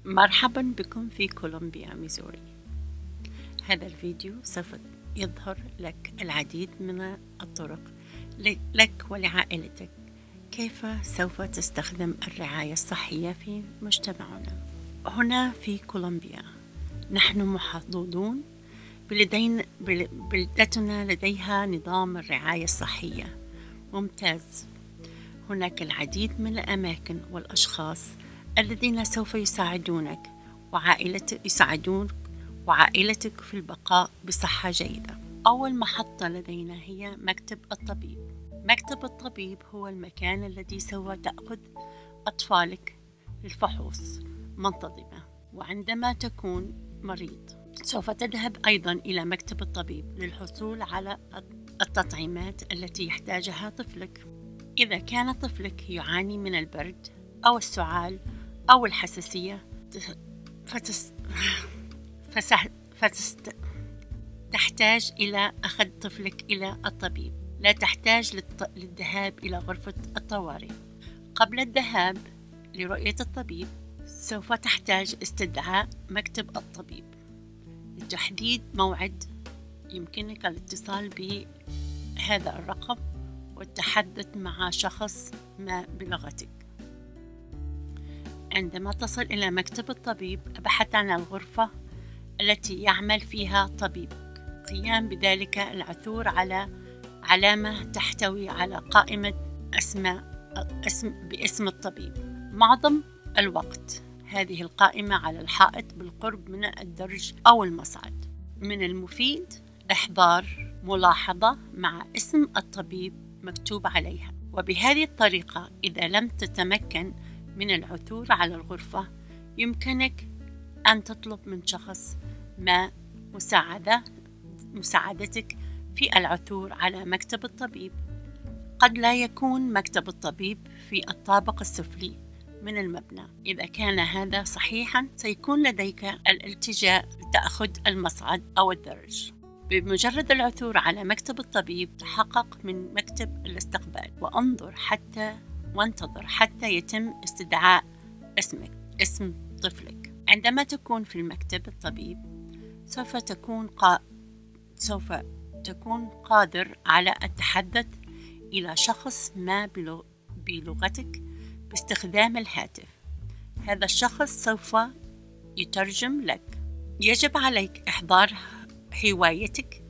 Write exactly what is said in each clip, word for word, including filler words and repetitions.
مرحبا بكم في كولومبيا ميزوري. هذا الفيديو سوف يظهر لك العديد من الطرق لك ولعائلتك كيف سوف تستخدم الرعاية الصحية في مجتمعنا. هنا في كولومبيا نحن محظوظون بلدينا بلدتنا لديها نظام الرعاية الصحية ممتاز. هناك العديد من الأماكن والأشخاص الذين سوف يساعدونك وعائلتك يساعدونك وعائلتك في البقاء بصحة جيدة. أول محطة لدينا هي مكتب الطبيب. مكتب الطبيب هو المكان الذي سوف تأخذ أطفالك للفحوص منتظمة، وعندما تكون مريض سوف تذهب أيضا إلى مكتب الطبيب للحصول على التطعيمات التي يحتاجها طفلك. إذا كان طفلك يعاني من البرد أو السعال أو الحساسية فتس... فسح... فتست... تحتاج إلى أخذ طفلك إلى الطبيب. لا تحتاج للط... للذهاب إلى غرفة الطوارئ. قبل الذهاب لرؤية الطبيب سوف تحتاج استدعاء مكتب الطبيب لتحديد موعد. يمكنك الاتصال بهذا الرقم والتحدث مع شخص ما بلغتك. عندما تصل إلى مكتب الطبيب ابحث عن الغرفة التي يعمل فيها طبيبك. قيام بذلك العثور على علامة تحتوي على قائمة أسماء اسم باسم الطبيب. معظم الوقت هذه القائمة على الحائط بالقرب من الدرج أو المصعد. من المفيد إحضار ملاحظة مع اسم الطبيب مكتوب عليها، وبهذه الطريقة إذا لم تتمكن من العثور على الغرفة يمكنك أن تطلب من شخص ما مساعدة مساعدتك في العثور على مكتب الطبيب. قد لا يكون مكتب الطبيب في الطابق السفلي من المبنى. إذا كان هذا صحيحا سيكون لديك الالتجاء لتأخذ المصعد أو الدرج. بمجرد العثور على مكتب الطبيب تحقق من مكتب الاستقبال وانظر حتى وانتظر حتى يتم استدعاء اسمك اسم طفلك. عندما تكون في المكتب الطبيب سوف تكون قا... سوف تكون قادر على التحدث إلى شخص ما بلغ... بلغتك باستخدام الهاتف. هذا الشخص سوف يترجم لك. يجب عليك إحضار هوايتك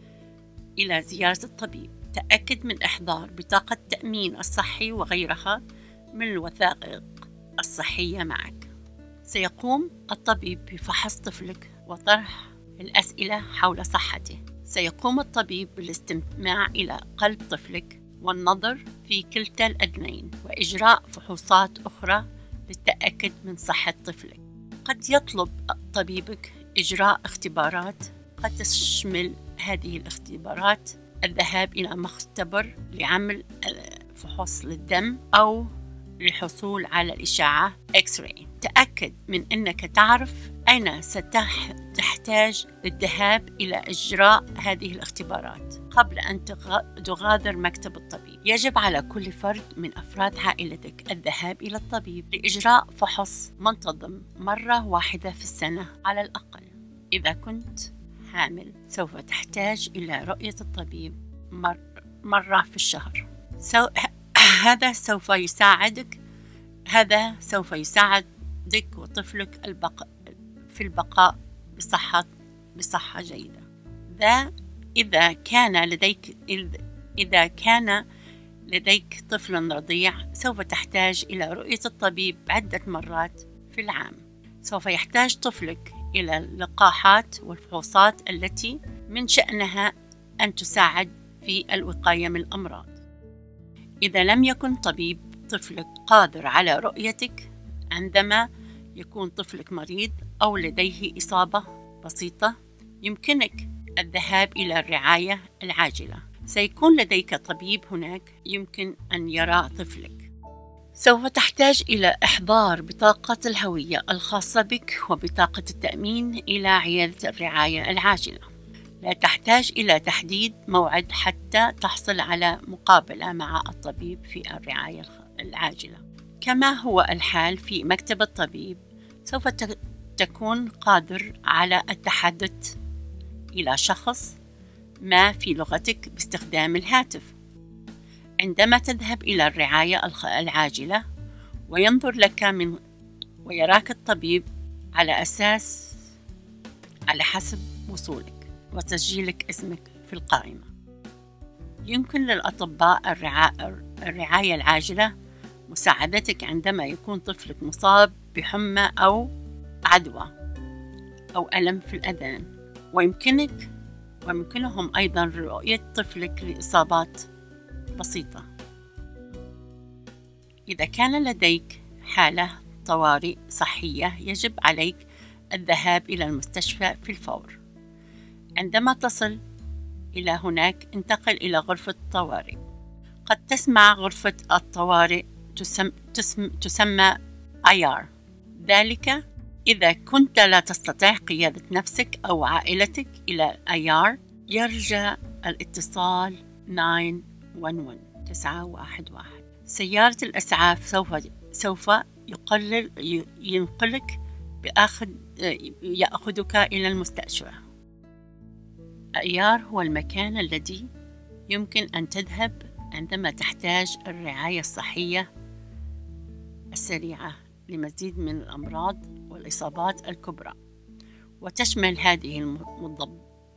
إلى زيارة الطبيب. تأكد من إحضار بطاقة التأمين الصحي وغيرها من الوثائق الصحية معك. سيقوم الطبيب بفحص طفلك وطرح الأسئلة حول صحته. سيقوم الطبيب بالاستماع إلى قلب طفلك والنظر في كلتا الأذنين وإجراء فحوصات أخرى للتأكد من صحة طفلك. قد يطلب طبيبك إجراء اختبارات قد تشمل هذه الاختبارات الذهاب إلى مختبر لعمل فحوص للدم أو للحصول على الإشعة إكس راي. تأكد من أنك تعرف أين ستحتاج للذهاب إلى إجراء هذه الاختبارات قبل أن تغادر مكتب الطبيب. يجب على كل فرد من أفراد عائلتك الذهاب إلى الطبيب لإجراء فحص منتظم مرة واحدة في السنة على الأقل. إذا كنت حامل سوف تحتاج إلى رؤية الطبيب مر مرة في الشهر. سو... هذا سوف يساعدك هذا سوف يساعدك وطفلك البق... في البقاء بصحة بصحة جيدة. ذا إذا كان لديك إذا كان لديك طفل رضيع سوف تحتاج إلى رؤية الطبيب عدة مرات في العام. سوف يحتاج طفلك إلى اللقاحات والفحوصات التي من شأنها أن تساعد في الوقاية من الأمراض. إذا لم يكن طبيب طفلك قادر على رؤيتك عندما يكون طفلك مريض أو لديه إصابة بسيطة يمكنك الذهاب إلى الرعاية العاجلة. سيكون لديك طبيب هناك يمكن أن يرى طفلك. سوف تحتاج إلى إحضار بطاقة الهوية الخاصة بك وبطاقة التأمين إلى عيادة الرعاية العاجلة. لا تحتاج إلى تحديد موعد حتى تحصل على مقابلة مع الطبيب في الرعاية العاجلة. كما هو الحال في مكتب الطبيب سوف تكون قادر على التحدث إلى شخص ما في لغتك باستخدام الهاتف. عندما تذهب إلى الرعاية العاجلة وينظر لك من ويراك الطبيب على أساس على حسب وصولك وتسجيلك اسمك في القائمة. يمكن للأطباء الرعاية العاجلة مساعدتك عندما يكون طفلك مصاب بحمى أو عدوى أو ألم في الأذن، ويمكنك ويمكنهم أيضا رؤية طفلك لإصابات بسيطة. إذا كان لديك حالة طوارئ صحية يجب عليك الذهاب إلى المستشفى في الفور. عندما تصل إلى هناك انتقل إلى غرفة الطوارئ. قد تسمع غرفة الطوارئ تسم... تسم... تسمى آي آر، ذلك إذا كنت لا تستطيع قيادة نفسك أو عائلتك إلى آي آر يرجى الاتصال تسعة واحد واحد. سيارة الإسعاف سوف سوف يقلل ينقلك بأخذ يأخذك إلى المستشفى. آي آر هو المكان الذي يمكن أن تذهب عندما تحتاج الرعاية الصحية السريعة لمزيد من الأمراض والإصابات الكبرى، وتشمل هذه المضب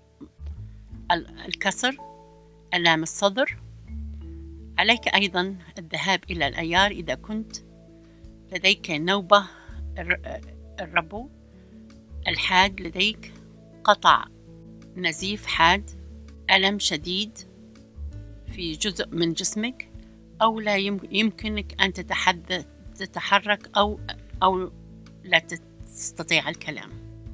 الكسر، آلام الصدر. عليك أيضا الذهاب إلى الآي آر إذا كنت لديك نوبة الربو الحاد، لديك قطع نزيف حاد، ألم شديد في جزء من جسمك، أو لا يمكنك أن تتحدث تتحرك أو أو لا تستطيع الكلام.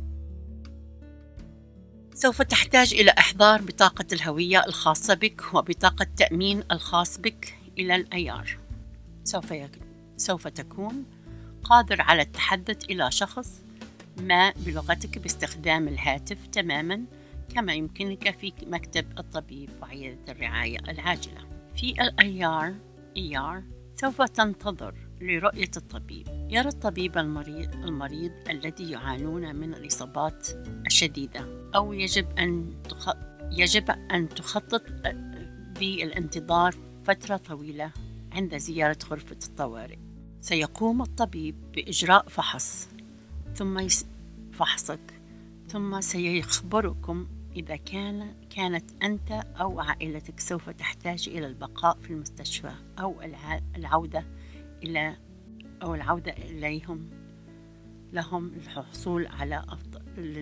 سوف تحتاج إلى إحضار بطاقة الهوية الخاصة بك وبطاقة تأمين الخاص بك إلى الآي آر. سوف يك... سوف تكون قادر على التحدث إلى شخص ما بلغتك باستخدام الهاتف تماما كما يمكنك في مكتب الطبيب وعيادة الرعاية العاجلة. في الآي آر إي آر سوف تنتظر لرؤية الطبيب. يرى الطبيب المريض, المريض الذي يعانون من الإصابات الشديدة، أو يجب أن تخ... يجب أن تخطط بالانتظار فترة طويلة عند زيارة غرفة الطوارئ. سيقوم الطبيب بإجراء فحص ثم يس... فحصك ثم سيخبركم إذا كان كانت أنت أو عائلتك سوف تحتاج إلى البقاء في المستشفى أو العودة إلى أو العودة إليهم لهم للحصول على أفضل.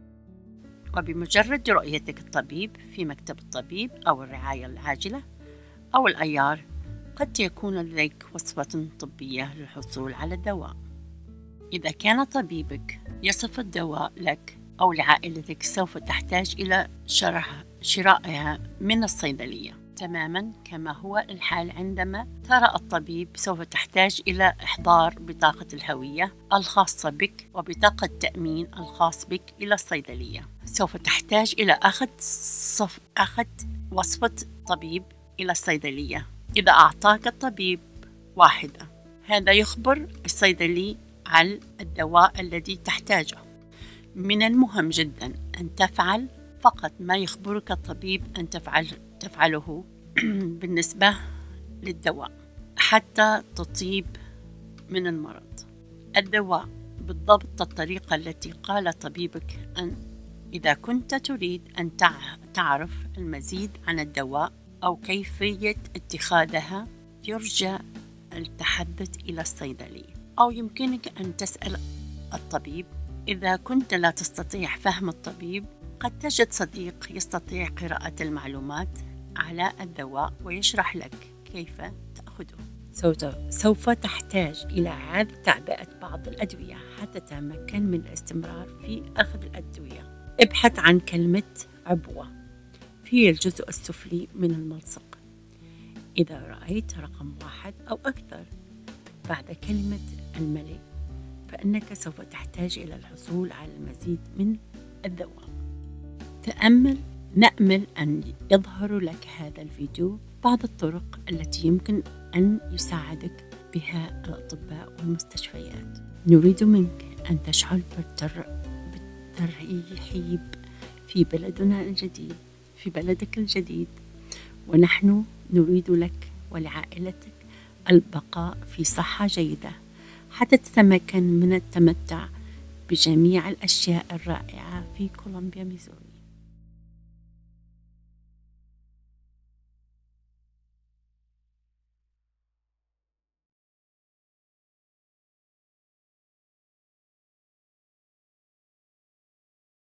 وبمجرد رؤيتك الطبيب في مكتب الطبيب أو الرعاية العاجلة أو الآي آر قد يكون لديك وصفة طبية للحصول على الدواء. إذا كان طبيبك يصف الدواء لك أو لعائلتك سوف تحتاج إلى شرائها من الصيدلية تماما كما هو الحال عندما ترى الطبيب. سوف تحتاج إلى إحضار بطاقة الهوية الخاصة بك وبطاقة تأمين الخاص بك إلى الصيدلية. سوف تحتاج إلى أخذ صف أخذ وصفة طبيب إلى الصيدلية. إذا أعطاك الطبيب واحدة، هذا يخبر الصيدلي عن الدواء الذي تحتاجه. من المهم جدا أن تفعل فقط ما يخبرك الطبيب أن تفعل تفعله بالنسبة للدواء حتى تطيب من المرض. الدواء بالضبط الطريقة التي قال طبيبك. أن إذا كنت تريد أن تعرف المزيد عن الدواء أو كيفية اتخاذها يرجى التحدث إلى الصيدلي، أو يمكنك أن تسأل الطبيب. إذا كنت لا تستطيع فهم الطبيب قد تجد صديق يستطيع قراءة المعلومات على الدواء ويشرح لك كيف تأخذه. سوف تحتاج إلى إعادة تعبئة بعض الأدوية حتى تتمكن من الاستمرار في أخذ الأدوية. ابحث عن كلمة عبوة في الجزء السفلي من الملصق. إذا رأيت رقم واحد أو أكثر بعد كلمة الملء فإنك سوف تحتاج إلى الحصول على المزيد من الدواء. تأمل نأمل أن يظهر لك هذا الفيديو بعض الطرق التي يمكن أن يساعدك بها الأطباء والمستشفيات. نريد منك أن أن تشعل بالتر... بالترحيب في بلدنا الجديد، في بلدك الجديد، ونحن نريد لك ولعائلتك البقاء في صحة جيدة حتى تتمكن من التمتع بجميع الأشياء الرائعة في كولومبيا ميزوري.